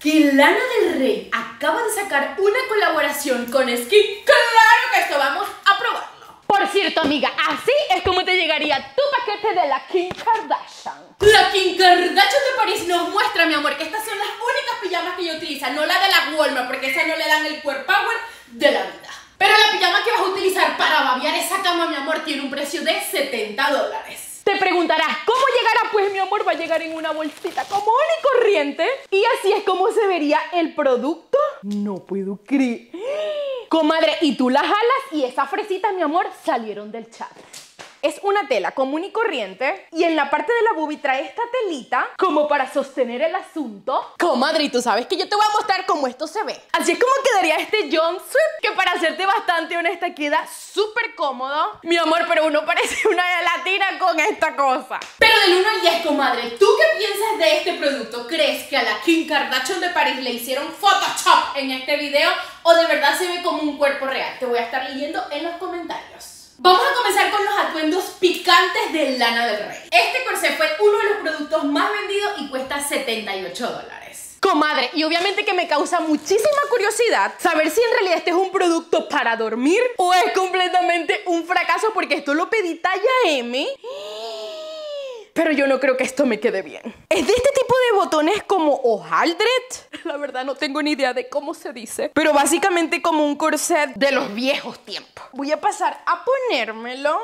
que Lana del Rey acaba de sacar una colaboración con Skin. ¡Claro que esto vamos a probarlo! Por cierto, amiga, así es como te llegaría tu paquete de la Kim Kardashian. La Kim Kardashian de París nos muestra, mi amor, que estas son las únicas pijamas que ella utiliza, no la de la Walmart, porque esa no le dan el core power de la vida. Pero la pijama que vas a utilizar para babear esa cama, mi amor, tiene un precio de $70. Te preguntarás, ¿cómo llegará? Pues mi amor, va a llegar en una bolsita común y corriente. Y así es como se vería el producto. No puedo creer. Comadre, y tú la jalas y esas fresitas, mi amor, salieron del chat. Es una tela común y corriente y en la parte de la boobie trae esta telita como para sostener el asunto. Comadre, y tú sabes que yo te voy a mostrar cómo esto se ve. Así es como quedaría este jumpsuit, que para serte bastante honesta queda súper cómodo. Mi amor, pero uno parece una gelatina con esta cosa. Pero del 1 al 10, comadre, ¿tú qué piensas de este producto? ¿Crees que a la Kim Kardashian de París le hicieron Photoshop en este video o de verdad se ve como un cuerpo real? Te voy a estar leyendo en los comentarios. Vamos a comenzar con los atuendos picantes de Lana del Rey. Este corsé fue uno de los productos más vendidos y cuesta $78. Comadre, y obviamente que me causa muchísima curiosidad saber si en realidad este es un producto para dormir o es completamente un fracaso, porque esto lo pedí talla M. Pero yo no creo que esto me quede bien. Es de este tipo de botones como hojaldre. La verdad no tengo ni idea de cómo se dice. Pero básicamente como un corset de los viejos tiempos. Voy a pasar a ponérmelo.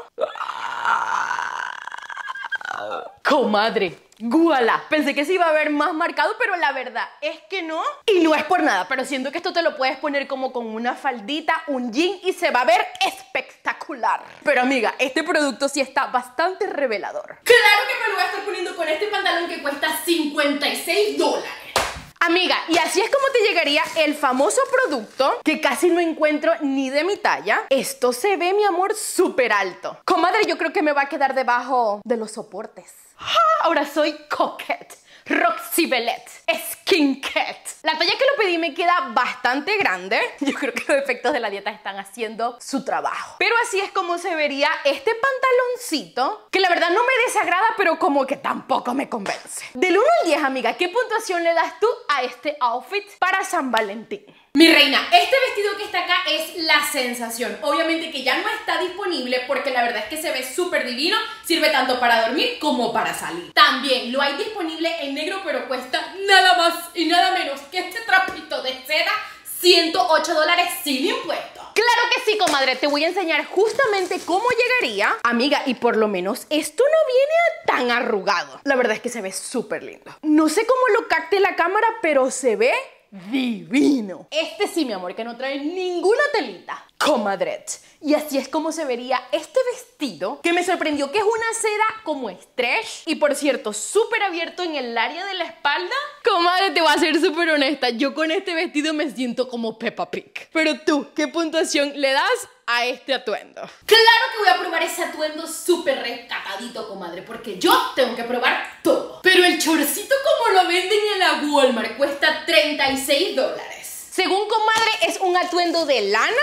Comadre, ¡guala! Pensé que se iba a ver más marcado, pero la verdad es que no. Y no es por nada, pero siento que esto te lo puedes poner como con una faldita, un jean y se va a ver espectacular. Pero amiga, este producto sí está bastante revelador. ¡Claro que me lo voy a estar poniendo con este pantalón que cuesta $56! Amiga, y así es como te llegaría el famoso producto que casi no encuentro ni de mi talla. Esto se ve, mi amor, súper alto. Comadre, yo creo que me va a quedar debajo de los soportes. Ahora soy coquette, Roxy Belette, Skin Cat. La talla que lo pedí me queda bastante grande. Yo creo que los efectos de la dieta están haciendo su trabajo. Pero así es como se vería este pantaloncito, que la verdad no me desagrada, pero como que tampoco me convence. Del 1 al 10, amiga, ¿qué puntuación le das tú a este outfit para San Valentín? Mi reina, este vestido que está acá es la sensación. Obviamente que ya no está disponible porque la verdad es que se ve súper divino. Sirve tanto para dormir como para salir. También lo hay disponible en negro, pero cuesta nada más y nada menos que este trapito de seda, $108 sin impuestos. Claro que sí, comadre. Te voy a enseñar justamente cómo llegaría. Amiga, y por lo menos esto no viene tan arrugado. La verdad es que se ve súper lindo. No sé cómo lo capte la cámara, pero se ve divino. Este sí, mi amor, que no trae ninguna telita. Comadre. Y así es como se vería este vestido, que me sorprendió que es una seda como stretch. Y por cierto, súper abierto en el área de la espalda. Comadre, te voy a ser súper honesta. Yo con este vestido me siento como Peppa Pig. Pero tú, ¿qué puntuación le das a este atuendo? Claro que voy a probar ese atuendo súper rescatadito, comadre, porque yo tengo que probar todo. Pero el chorcito como lo venden en la Walmart cuesta $36. Según comadre, es un atuendo de lana.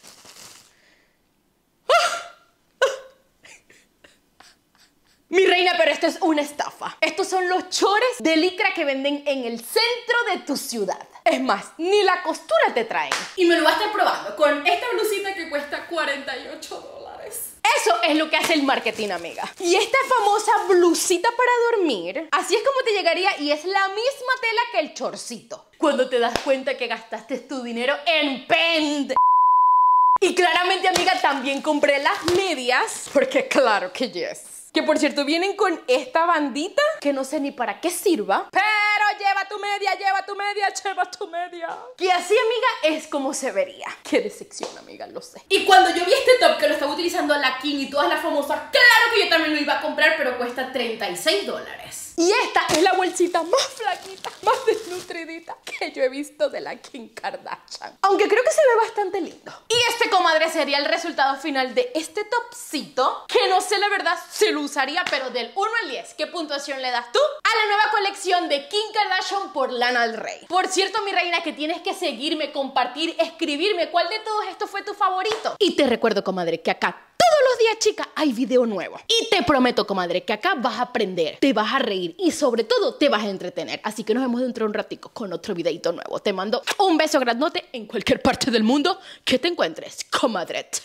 Mi reina, pero esto es una estafa. Estos son los chores de licra que venden en el centro de tu ciudad. Es más, ni la costura te traen. Y me lo voy a estar probando con esta blusita que cuesta $48. Eso es lo que hace el marketing, amiga. Y esta famosa blusita para dormir, así es como te llegaría y es la misma tela que el chorcito. Cuando te das cuenta que gastaste tu dinero en pende. Y claramente, amiga, también compré las medias, porque claro que yes. Que por cierto vienen con esta bandita que no sé ni para qué sirva. Pero lleva tu media, lleva tu media, lleva tu media. Que así, amiga, es como se vería. Qué decepción, amiga, lo sé. Y cuando yo vi este top que lo estaba utilizando la Kim y todas las famosas, claro que yo también lo iba a comprar, pero cuesta $36. Y esta es la bolsita más flaquita, más desnutridita que yo he visto de la Kim Kardashian. Aunque creo que se ve bastante lindo. Y este, comadre, sería el resultado final de este topcito, que no sé la verdad si lo usaría, pero del 1 al 10, ¿qué puntuación le das tú a la nueva colección de Kim Kardashian por Lana del Rey? Por cierto, mi reina, que tienes que seguirme, compartir, escribirme cuál de todos estos fue tu favorito. Y te recuerdo, comadre, que acá todos los los días, chica, hay video nuevo. Y te prometo, comadre, que acá vas a aprender, te vas a reír y sobre todo te vas a entretener. Así que nos vemos dentro de un ratico con otro videito nuevo. Te mando un beso grandote en cualquier parte del mundo que te encuentres, comadre.